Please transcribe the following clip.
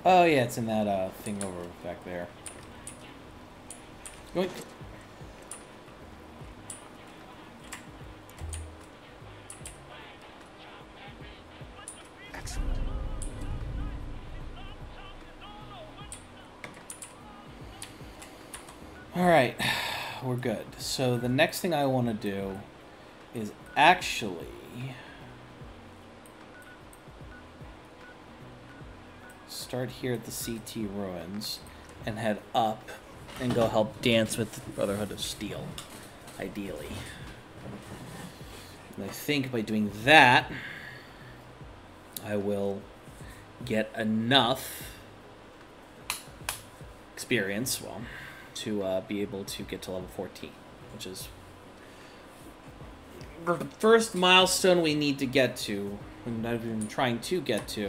Oh yeah, it's in that thing over back there. Yoink. Excellent. All right, we're good. So the next thing I want to do is actually start here at the CT ruins and head up and go help dance with the Brotherhood of Steel, ideally. And I think by doing that, I will get enough experience, well, to be able to get to level 14, which is the first milestone we need to get to, and I've been trying to get to.